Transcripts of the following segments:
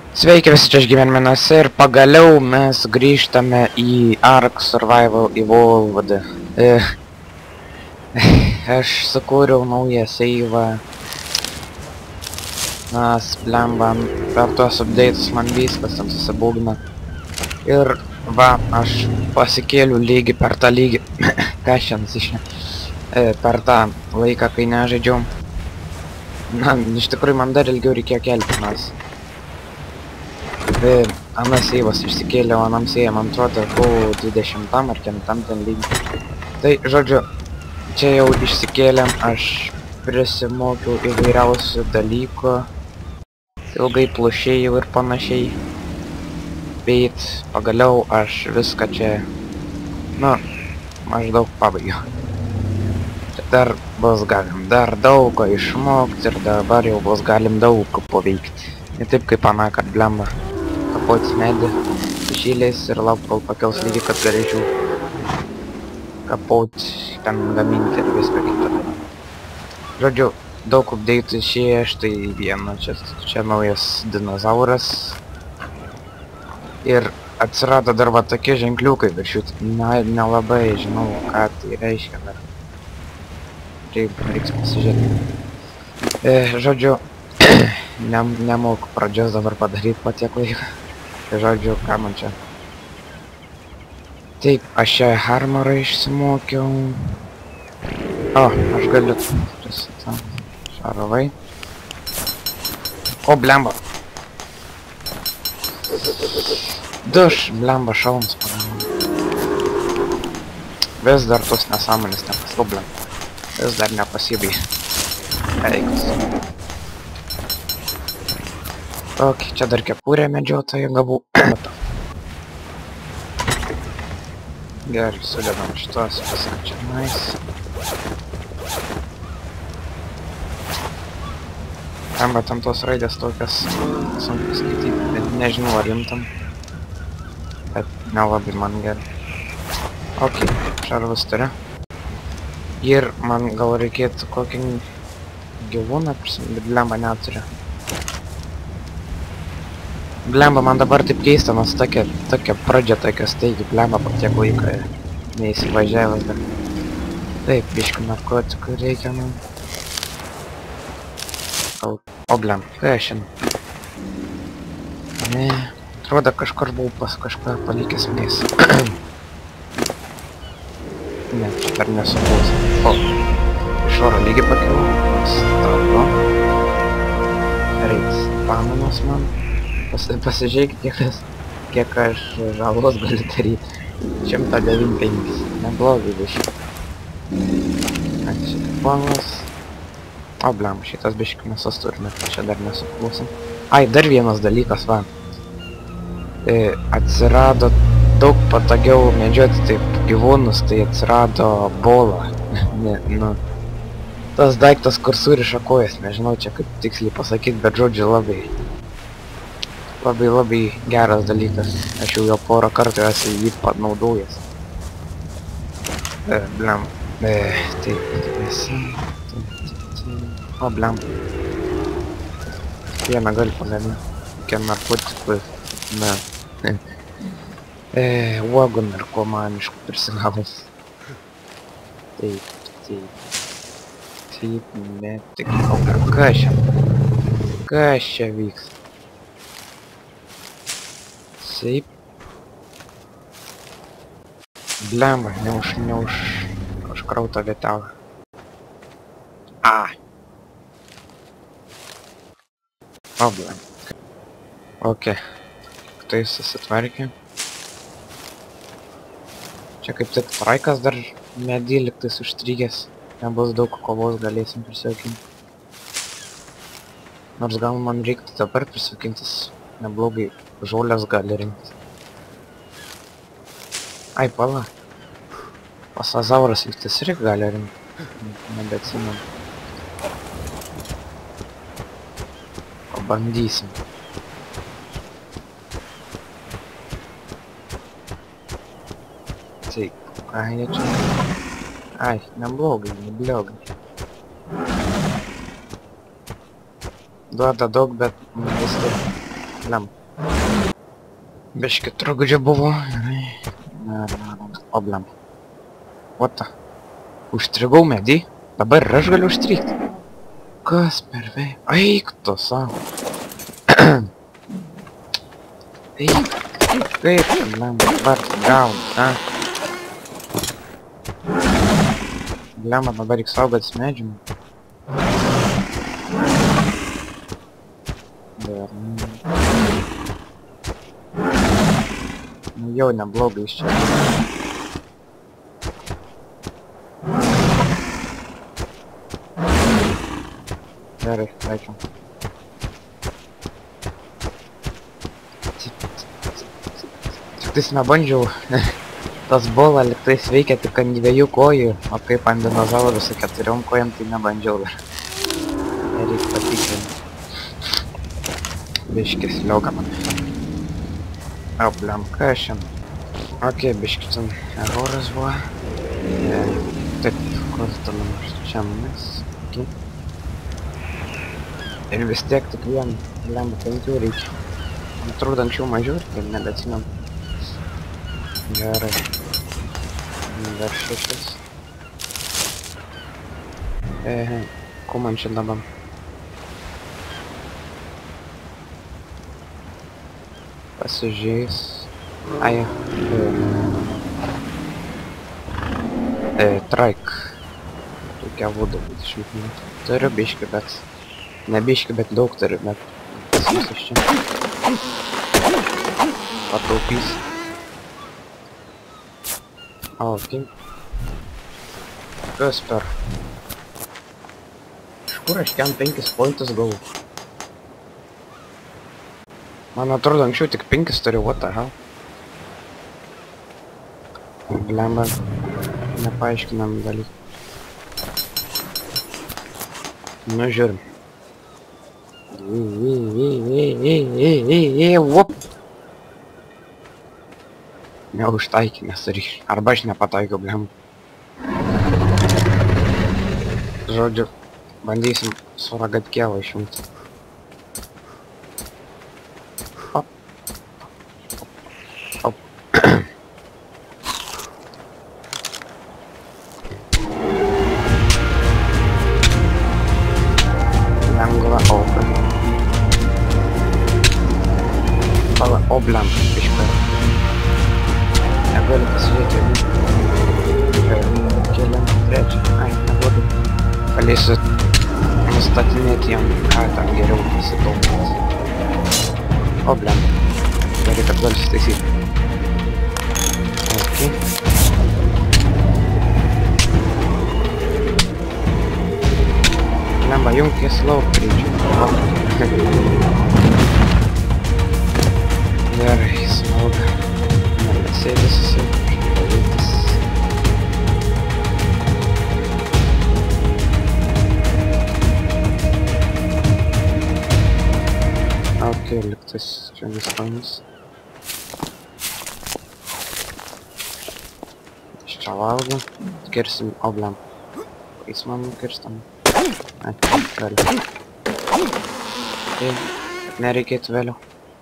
Sveiki visi, čia Žgyvenminas ir pagaliau mes grįžtame į Ark Survival Evolved. Aš sukūriau naują seivą. Nas, blemba, per tuos updates man viskas ten susibūgna. Ir va, aš pasikėliu lygį per tą lygį. Ką šiandien išne? Per tą laiką, kai nežaidžiau. Na, iš tikrųjų man dar ilgiau reikėjo kelti, nes anas seivas išsikėlė, o anam seivą, man atrodo, buvau 20 ar kentam ten lygį. Tai, žodžiu, čia jau išsikėlėm, aš prisimokiau įvairiausių dalykų, ilgai plušėjau ir panašiai. Bet pagaliau aš viską čia, nu, maždaug pabaigiau. Čia dar bus galim dar daug ko išmokti ir dabar jau bus galim daug ko paveikti. Ne taip kaip anąkart, blemba. Kapoti medį išėlės ir lauk, kol pakels lygį, kad galėčiau kapoti, ten gaminti ir viską kitą. Žodžiu, daug update'ų išėję, štai vieno, čia naujas dinozauras. Ir atsirado dar va tokie ženkliukai virš jų, nelabai žinau, ką tai reiškia dar. Reiks pasižiūrėti. Žodžiu, nemoku pradžios dabar padaryti po tiek laiko. Žodžiu, ką man čia. Taip, aš čia armorą išsimokiau. O, aš galiu. Šarovai. O, blemba. Duš, blemba, šalms padarau. Vis dar tos nesąmonės nepaslublem. Vis dar nepasibai. Eikas. Ok, čia dar kepurė medžiotoja gavau. Gerai, sudedam šitos pasačiamais. Amba tam tos raidės tokias sunku skaityti, bet nežinau ar rimtam. Bet nelabai man gerai. Ok, šarvus turiu. Ir man gal reikėtų kokį gyvūną prisimti, bet blemba neturiu. Blemba, man dabar taip keista, nors tokia pradžia, tokia staigi, blemba po tiek laiko neįsivažiavęs dar. Taip, biškį narkotikų reikia man. O blemba, ką aš šiandien? Ne, atrodo kažkur buvau pas kažką palikęs mėsą. Ne, čia dar nesuklaus. O, iš oro lygį pakilau. Stabu. Reiks pamanos man. Pasižiūrėkit, kiek aš žalos galiu daryti. 195. Neblogai biškį. Šitą panos. O, blem, šitas biškį mėsos turime. Čia dar nesuklausim. Ai, dar vienas dalykas, va. Atsirado daug patogiau medžioti taip gyvūnus, tai atsirado bola. Nu, tas daiktas, kur suriša kojas, nežinau čia kaip tiksliai pasakyti, bet žodžiu labai geras dalykas. Aš jau porą kartų esu jį panaudojęs. Blem. Taip, visi. O, blem. Vieną galiu pagaminti. Kokia narkotikų. Ne. Uogų narkomaniškų prisigavus. Taip, ne tik. O, kas čia vyks? Taip. Blemba, neužkrauta vietelė. O, blemba. Ok. Tai susitvarkė. Čia kaip tik traikas dar medį liktais užstrygęs. Nebus daug kovos, galėsim prisijaukinti. Nors gal man reiktų dabar prisijaukintis. Neblogai žolės gali rinkti. Ai, pala. Pasazauras lygtis irgi gali rinkti. Nebeatsimenu. Pabandysim. Taip, ką jie čia? Ai, neblogai. Duoda daug, bet vis taip. Lem. Biški trukdžio buvo. Obliam. What the? Užstrigau medį. Dabar ir aš galiu užstrigti. Kas per vei? Eik tu savo. Eik. Kaip, bliam, dabar gaun, a? Bliam, dabar reikia saugotis medžiam. Nu jau neblogai iš čia. Gerai, leidžiam. Tiktais nebandžiau. Tas bola liktais veikia tik ant 2 kojų, o kaip ant dinozaurų su 4 kojom, tai nebandžiau dar. Reikia patikrinti. Biškis liauga man. O, bliam, ką aš šiandien? Ok, biškis ten eroras buvo. Taip, kur tu numaš čia mes? Ir vis tiek tik vien, bliam, 5 reikia. Atrodo anksčiau mažiau, tai nebeatsimenu. Gerai. Dar 6. Ko man čia dabar? Pasižiūrėjus. Ai. Trike. Tokia voda 20 metų. Turiu biškį, bet... Ne biškį, bet daug turiu, bet... Visas iš čia. Pataupys. Ok. Kas per? Iš kur aš ten 5 pointus gavau? Man atrodo, anksčiau tik 5 turiu, what the hell? Blemba. Nepaaiškinam dalykų. Nu, žiūrim. Vop! Neužtaikė, nesariš. Arba aš nepataikiau, blem. Žodžiu, bandysim suragatkėlą išjungti. Op. Op. Lengva open. Pala oblam iškart. Negaliu pasižiūrėti. Keliam trečią. Ai, neblogai. Galėsiu nustatinėti jam, ką tam geriau pasitaupyti. O, blem. Gerai, kad gali sutaisyti. Ok. Blemba, jungkis lauk greičiau. Gerai, smauga. Sėdės susipavytis. Ok, liktas čia viskas. Iš čia valgo. Kirsim obliam. Jis man nukirstam. Ai, vėliau. Kad nereikėtų vėliau.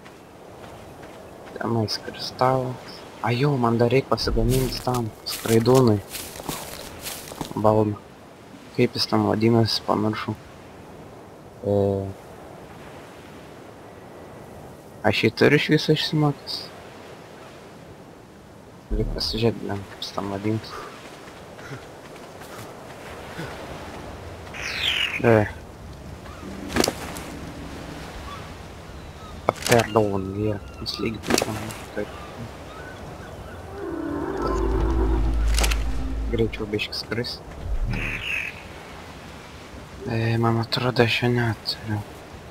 Tenais kristalas. A jau, man dar reikia pasigaminti tam skraidūnui. Balną. Kaip jis tam vadinasi, pamiršau. Aš jį turiu iš viso išsimokęs. Reikia pasižiūrėti, kaip jis tam vadinasi. Perdon, jie. Jis lygiai taip. Greičiau biškis skris. Man atrodo, aš jo neturiu.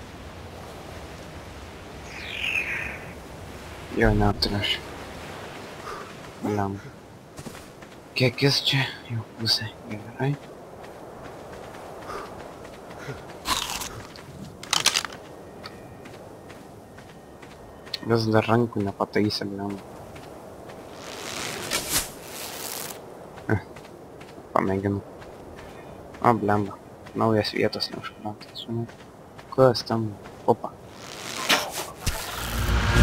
Jo neturiu aš. Bliam. Kiek jis čia? Jau pusė. Gerai. Vis dar rankų nepataisė, bliam. Pamėginu. O, blemba. Naujas vietos neužkrantas. Kas tam? Opa.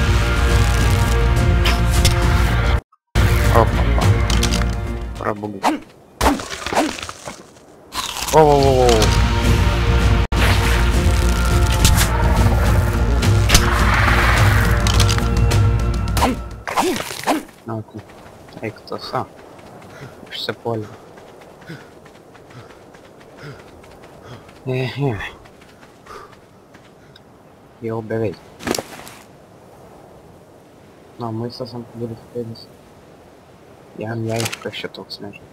prabūgau. O. Na, tai eik tasa. Išsipuolė. Jau beveik. Na, maistas ant padarytų pėdės. Jam kas šitoks nežinau.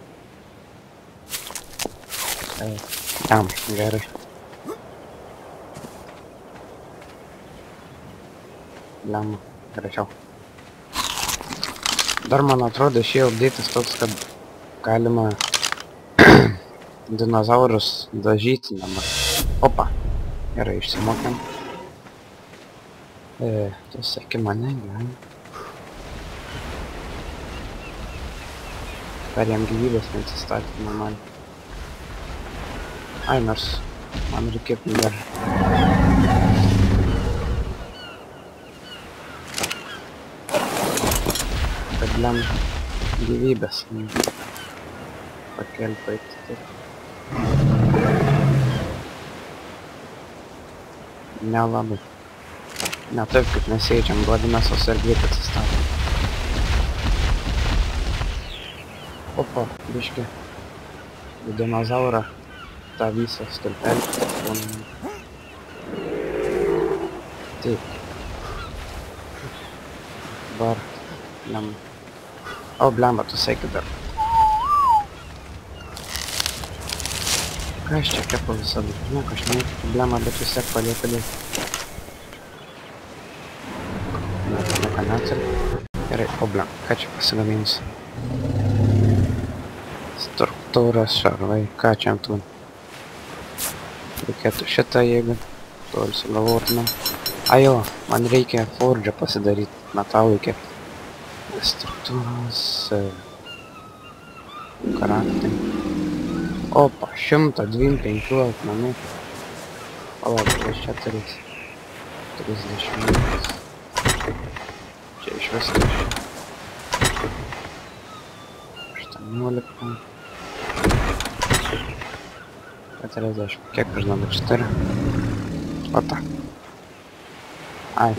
Tam, gerai. Lemma, greičiau. Dar man atrodo šie update'as toks, kad galima dinozaurus dažyti dabar. Opa. Gerai, išsimokėm. Tu seki mane, gerai. Dar jam gyvybės neatsistatė normaliai. Ai, nors man reikėtų dar. Kad lem gyvybės. Pakelti taip. Nelabai. Ne taip, kaip nesėdžiam, duodamės, o sergėti atsistatė. Opa, biški. Dinozaurą. tą visą stulpelį. Taip. Dabar, blemba. O, blemba, tu seki dar. Ką aš čia kepu visada? Nieko, aš neįtikiu, blemba, bet vis tiek palieka dėl. Nieko neatsargiai. Gerai, o blemba, ką čia pasigaminsiu? Struktūros šarvai, ką čia ant tūn? Reikėtų šitą, jeigu toli sugalvotumėm. Ajo, man reikia forge pasidaryti, metalui kepti. Struktūros... Karaktai. Opa, 125 akmenų. Palauk, čia turės 30. Čia iš visko. 18. 40. Kiek aš žinau, 4. O tak. Ai.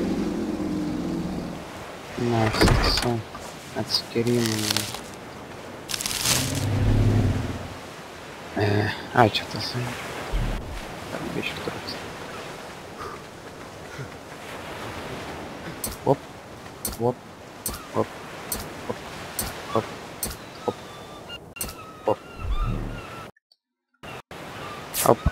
Nes tiesa atskirimai. Ai, čia tasai. Dar biški trūks. Op. Op. Op. Op. Op. Op. Op. Op.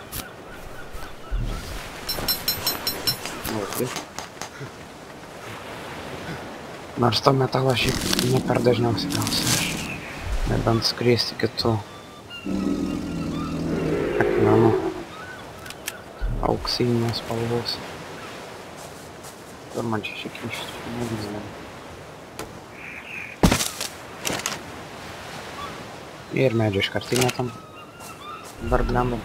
Nors to metalo šiaip ne per dažniausiai gausiu. Nebent skristi kitų akmenų auksinės spalvos. Kur man čia šiek tiek negizdami. Ir medžio iškartinė tam. Dabar blembam.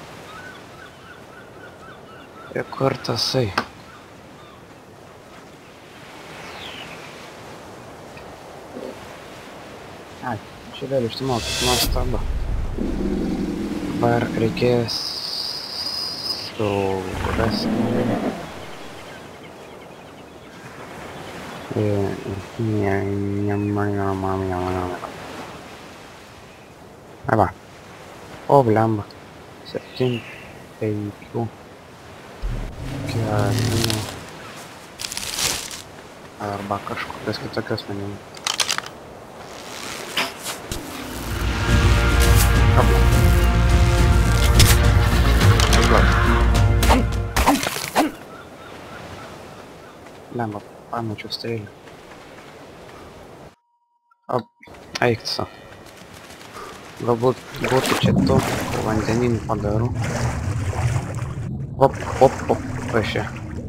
Ir kur tasai? Ai, čia vėl išsimokyti, nuostabu. Dabar reikės surasti. Ai va. O, blemba. 7, 5, 4. Arba kažkokios kitokios manim. Blemba, pamečiau strėlę. O, eik sa. Galbūt būtų čia tu vandeninį padarų. Op, op, op, pašė.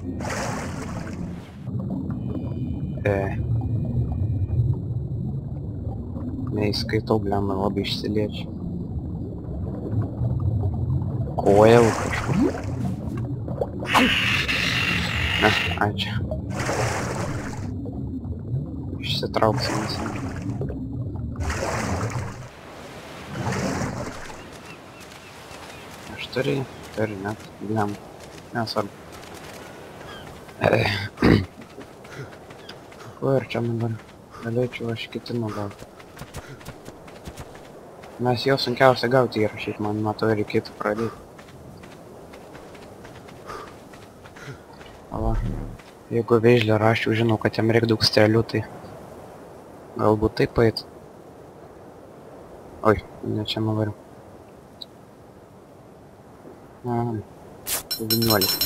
Neįskaitau, blemba, labai išsiliečiu. Koel kažkur. Ne, ačiū. Išsitrauksim visą. turi, net, bliam. Nesvarbu. Kur čia dabar? Galėčiau aš ketinu gauti. Mes jau sunkiausia gauti įrašyti, man nuo to reikėtų pradėti. O, jeigu vėžlį raščiau, žinau, kad jam reikia daug strėlių, tai galbūt taip paėtų. Oi, ne čia nuvariu. 19.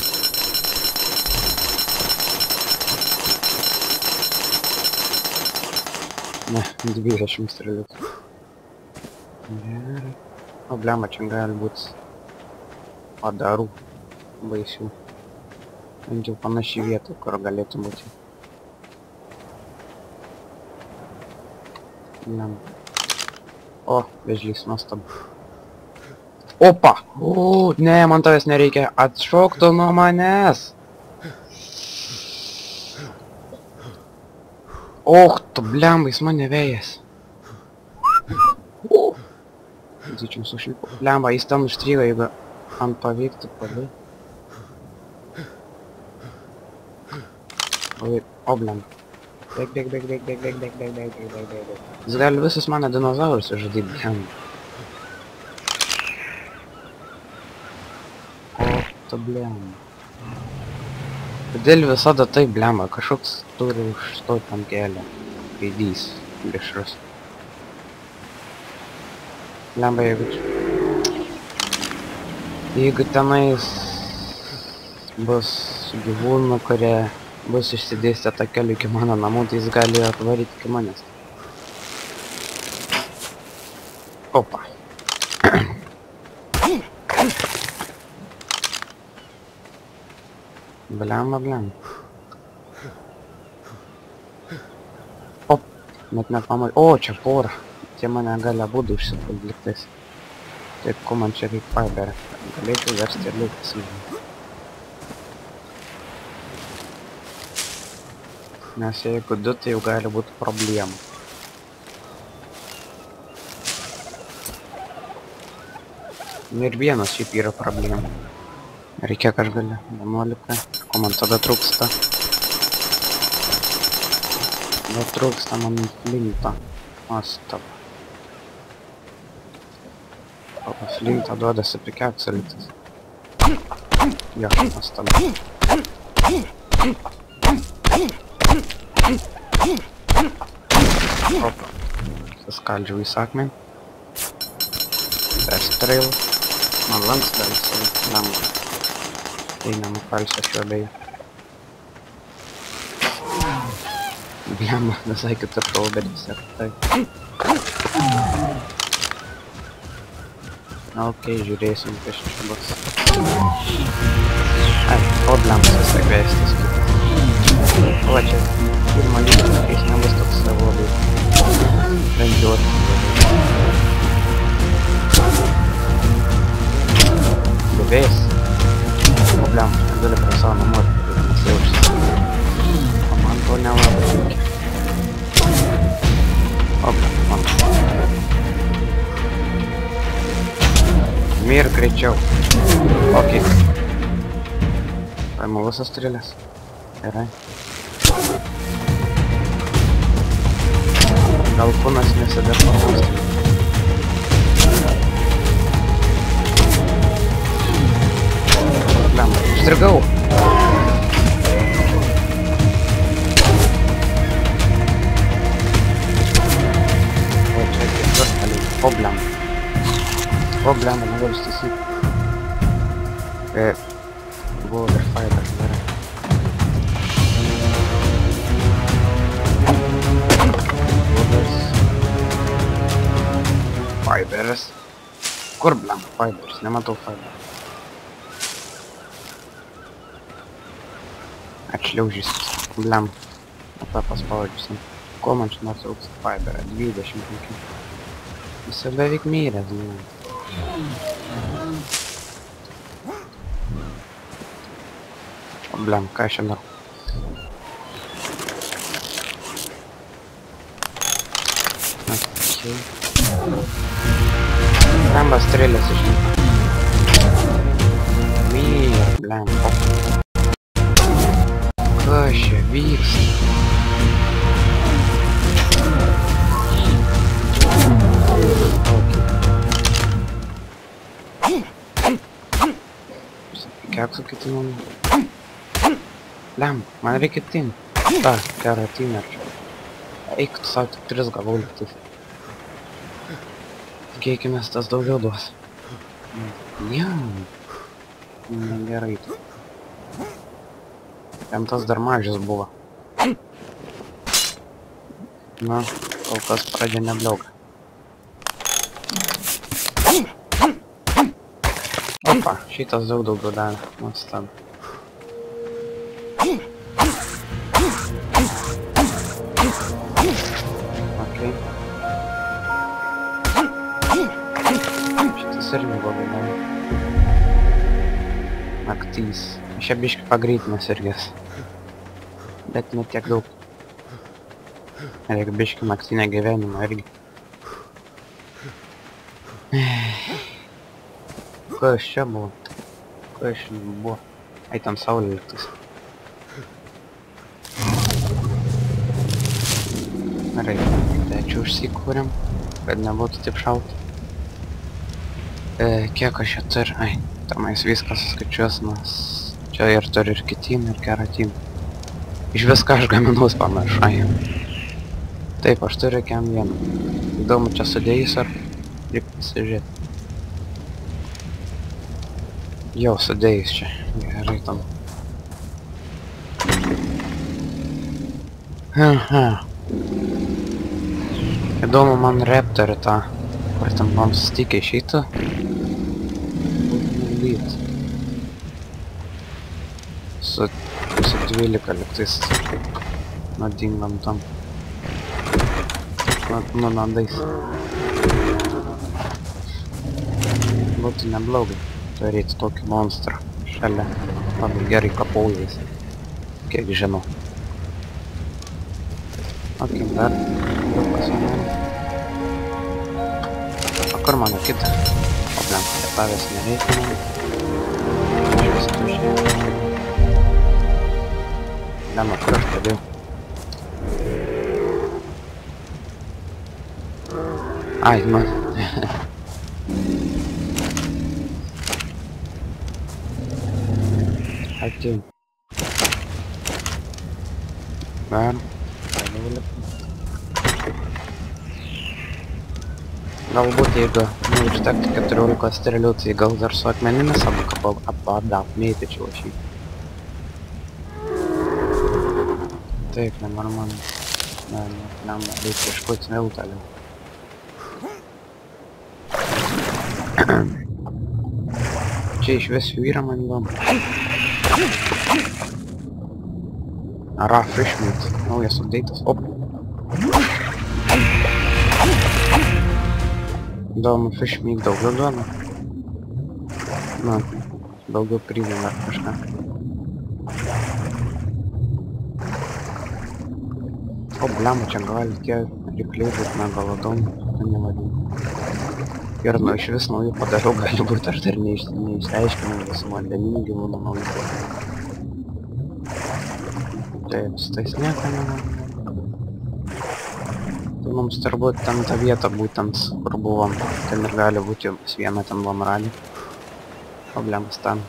Ne, 20 strėlių. Gerai. O blema, čia gali būt padarų baisių. Bent jau panaši vieta, kur galėtų būti. Blema. O, vėžlys, nuostabu. Opa! O, ne, man tavęs nereikia. Atšok tu nuo manęs. Och, tu blemba, jis mane vėjas. Zyčiam sušlipo. Blemba, jis ten užstrygo, jeigu ant pavyktų padai. Oi, o blemba. Bėg. Jis gali visus mano dinozaurus žudyti, blemba. O, tu blemba. Kodėl visada taip blemba, kažkoks turi užstoti ant kelio. Gaidys, plėšrus. Blemba, jeigu tenais bus gyvūnų, kurie bus išsidėstę tą kelią iki mano namų, tai jis gali atvaryti iki manęs. Opa. Blemba. Op, net nepamai. O, čia pora. Tie mane gali abudu užsipult liktais. Taip, ko man čia reikia fiberą. Galėčiau versti ir liktis. Nes jeigu du, tai jau gali būti problemų. Ir vienas šiaip yra problemų. Reikia kažgali 11. Ko man tada trūksta? Bet trūksta man flinto. Nuostabu. O flinto duodasi pikeksalitas. Jo, nuostabu. Opa. Suskaldžiau į sakmenį. Perstrėliau. Man lankstelis lengva. Tai nenupalsiu šiuo beje. Blemba, visai kitur šauberis ir taip. Ok, žiūrėsim, kas čia bus. Ai, o blemba visai kviestis kitas. O čia, pirmą lygį, kai jis nebus toks labai rengiuotas. Buvės. O blemba, aš negaliu prie savo namuoti, kad nesijaučiasi. O man to nelabai reikia. O blemba, man. Mir greičiau. Ok. Paimu visas strėlės. Gerai. Gal kūnas nesideformuos. Užstrigau. O čia ketvirtaliai. O blemba. O blemba, negaliu stasyti. Buvo ir fiber, gerai. Fiberis. Kur blemba fiberis? Nematau fiberis. Atšliaužysis. Blem. Tą paspaudžiusim. Ko man čia netrūks fiberą? 25. Jis jau beveik myręs, blem. O blem, ką aš čia darau? Ok. Blemba strėlės išlieka. Ir, blem, kas čia vyksta? Keksų ketinam. Blem, man reikia tin. Ta, gerą tinerčią. Eik tu savo tik 3 gavau liktis. Tikėkimės tas daugiau duos. Jam. Negerai. Jam tas dar mažas buvo. Na, kol kas pradžia neblioga. Opa, šitas daug daugiau davė. Nuostab. Okei. Šitas irgi blogai davė. Naktys. Aš čia biškį pagreitinęs irgės. Bet ne tiek daug. Reikia biškį naktinę gyvenimą irgi. Kas čia buvo? Kas čia buvo? Ai, ten saulė liktis. Gerai, pečių užsikūrėm, kad nebūtų taip šalta. Kiek aš čia turiu? Ai, tamais viskas suskaičiuos, nes čia ir turiu ir kitin, ir keratin. Iš viską aš gaminaus pamiršai. Taip, aš turiu kem vieną. Įdomu, čia sudėjus ar reikia pasižiūrėti. Jau sudėjus čia. Gerai tam. Aha. Įdomu man Raptorį tą, kur ten man susitikę išeitų. Su 12 liktais nuodingam tam. Nu, nandais. Būtų neblogai turėti tokį monstrą šalia. Labai gerai kapaujas. Kiek žinau. Ok, dar daug pasidaro. O kur mano kita? O blem, tavęs nereikia man. Aš vis tušiai. Blem, kur aš padėjau? Ai, man. Atėjau. Dar. Galbūt jeigu užtektų 14 strėlių, tai gal dar su akmenimis apmėtyčiau aš jį. Taip, nenormaliai. Ne, reikia iškoti miltalį. Čia iš vis jų yra man įdomu. Ara, fish meat. Naujas update'as. Op. Įdomu, fish meat daugiau duoda. Na, daugiau pridėm ar kažką. O, blema, čia gali tie rykliai būt megalodon. Nevadinu. Ir nu iš vis naujų padarų gali būti, aš dar neišsiaiškinau visų vandeninių gyvūnų naujų. Taip, su tais nieko nevadinu. Tai mums turbūt ten ta vieta būtent, kur buvom. Ten ir gali būti jau pas vieną ten buvom radę. Problemas ten.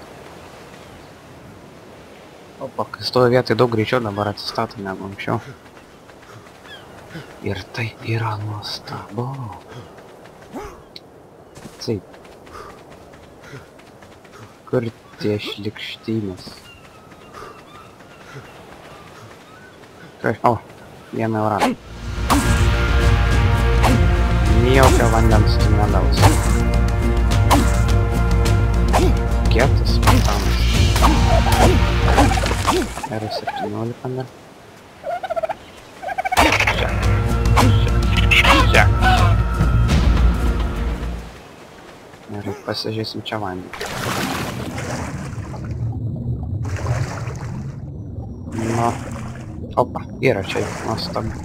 Opa, kai stovi vietai daug greičiau dabar atsistato negu anksčiau. Ir tai yra nuostabu. Taip. Kur tie šlikštynės? O, 1 eurą. Jokio vandens tu nedausi. Kietas patanas. R17 dar. Čia. Ir pasižiūrėsim čia vandenį. Nu. Opa, yra čia nuostabu.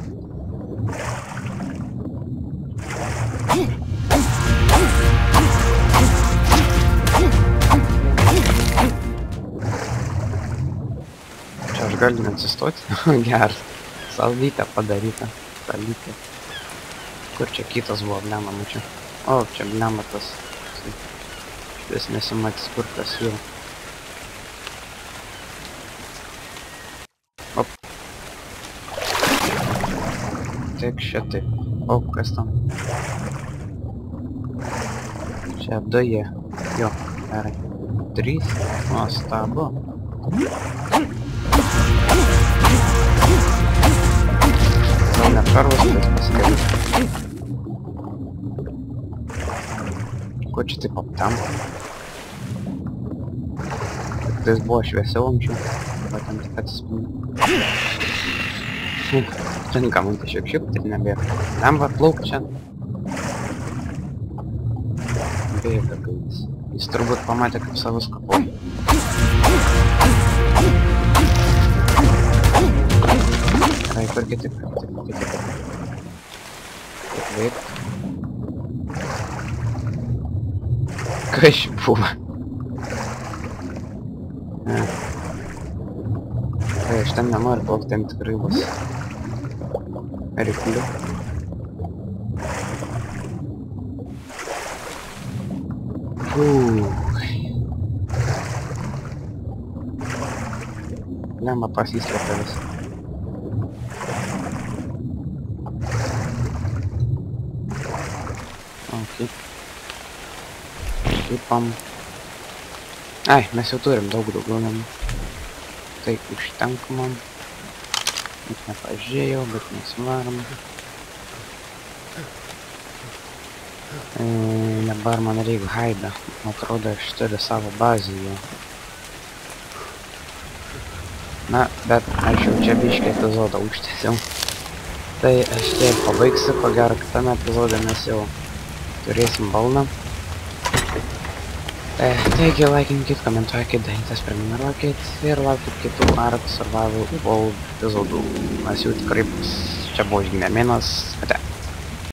Aš galiu neatsistoti. Geras. Saldytė padaryta. Saldytė. Kur čia kitas buvo, blema, mačiau. O, čia blema tas. Vis nesimatys, kur kas jau. Op. Tik šitai. O, kas tam? Čia 2 jie. Jo, gerai. 3. Nuostabu. Gal net šarvas tas pasikėlė. Ko čia taip aptam? Tai buvo šviesiau anksčiau. Bet ten tik atsispindi. Tinka man tai šiek tai nebėra. Lemba plauk čia. Bėga gaidis. Jis turbūt pamatė, kaip savus kapoja. Gerai, kur kiti, kaip veikt. Kas buvo? Tai aš ten nenoriu plaukti, ten tikrai bus ryklių. Lemba pasislėpė vis. Ok. Lipam. Ai, mes jau turim daug daugiau namų. Tai užtenka man. Net nepažiūrėjau, bet mes varom. Dabar man reikia haidą. Atrodo, aš turiu savo bazę jau. Na, bet aš jau čia biškį epizodą užtęsiau. Tai aš tiek pabaigsiu, ko gero kitame epizode mes jau turėsim balną. Taigi, laikinkit, komentuokit, dalinkitės, prenumeruokit ir laukit kitų Ark Survival Evolved epizodų. Nes jų tikrai bus. Čia buvo Žygimė Mėnas. Ate.